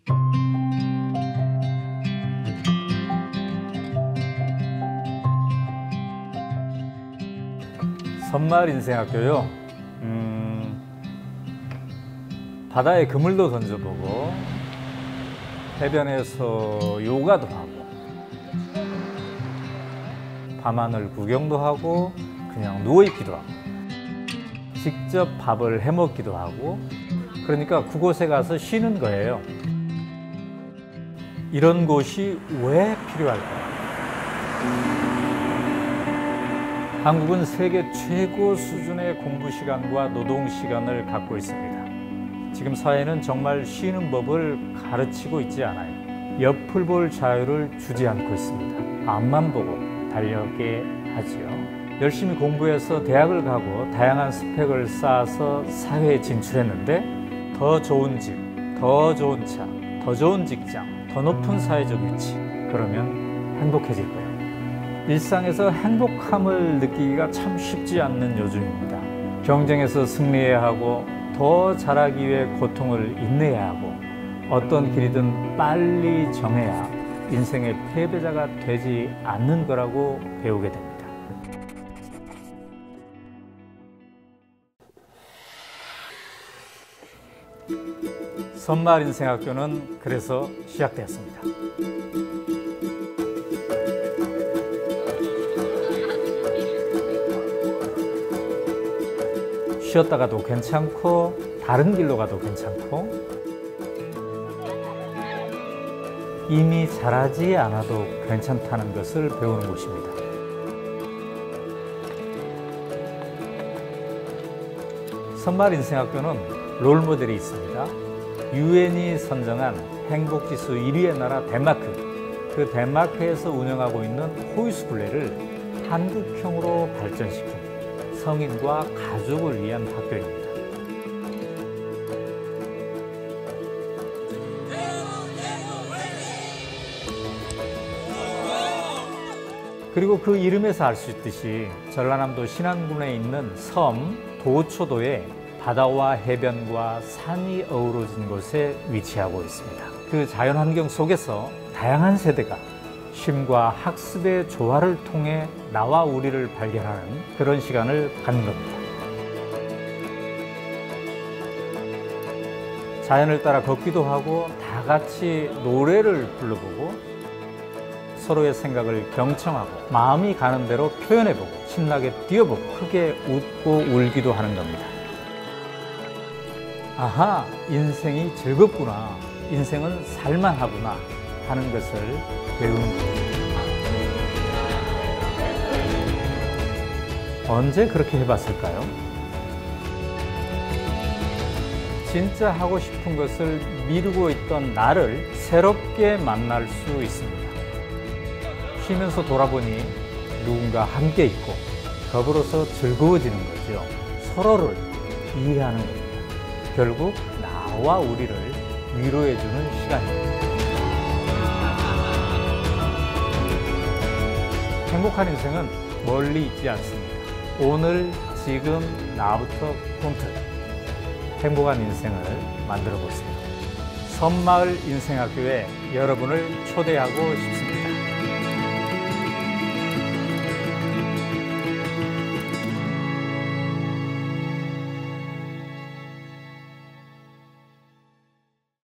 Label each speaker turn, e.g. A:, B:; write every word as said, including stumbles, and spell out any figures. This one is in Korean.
A: 섬마을인생학교요. 음, 바다에 그물도 던져보고 해변에서 요가도 하고 밤하늘 구경도 하고 그냥 누워있기도 하고 직접 밥을 해먹기도 하고, 그러니까 그곳에 가서 쉬는 거예요. 이런 곳이 왜 필요할까요? 한국은 세계 최고 수준의 공부 시간과 노동 시간을 갖고 있습니다. 지금 사회는 정말 쉬는 법을 가르치고 있지 않아요. 옆을 볼 자유를 주지 않고 있습니다. 앞만 보고 달려게 하지요. 열심히 공부해서 대학을 가고 다양한 스펙을 쌓아서 사회에 진출했는데 더 좋은 집, 더 좋은 차, 더 좋은 직장, 더 높은 사회적 위치, 그러면 행복해질 거예요. 일상에서 행복함을 느끼기가 참 쉽지 않는 요즘입니다. 경쟁에서 승리해야 하고 더 잘하기 위해 고통을 인내해야 하고 어떤 길이든 빨리 정해야 인생의 패배자가 되지 않는 거라고 배우게 됩니다. 섬마을인생학교는 그래서 시작되었습니다. 쉬었다 가도 괜찮고 다른 길로 가도 괜찮고 이미 잘하지 않아도 괜찮다는 것을 배우는 곳입니다. 섬마을인생학교는 롤모델이 있습니다. 유엔이 선정한 행복지수 일 위의 나라 덴마크, 그 덴마크에서 운영하고 있는 호이스쿨레를 한국형으로 발전시킨 성인과 가족을 위한 학교입니다. 그리고 그 이름에서 알 수 있듯이 전라남도 신안군에 있는 섬 도초도에 바다와 해변과 산이 어우러진 곳에 위치하고 있습니다. 그 자연환경 속에서 다양한 세대가 쉼과 학습의 조화를 통해 나와 우리를 발견하는 그런 시간을 갖는 겁니다. 자연을 따라 걷기도 하고 다 같이 노래를 불러보고 서로의 생각을 경청하고 마음이 가는 대로 표현해보고 신나게 뛰어보고 크게 웃고 울기도 하는 겁니다. 아하, 인생이 즐겁구나, 인생은 살만하구나 하는 것을 배우는 거예요. 언제 그렇게 해봤을까요? 진짜 하고 싶은 것을 미루고 있던 나를 새롭게 만날 수 있습니다. 쉬면서 돌아보니 누군가 함께 있고 더불어서 즐거워지는 거죠. 서로를 이해하는 겁니다. 결국 나와 우리를 위로해주는 시간입니다. 행복한 인생은 멀리 있지 않습니다. 오늘, 지금, 나부터 꿈틀 행복한 인생을 만들어 보세요. 섬마을인생학교에 여러분을 초대하고 싶습니다.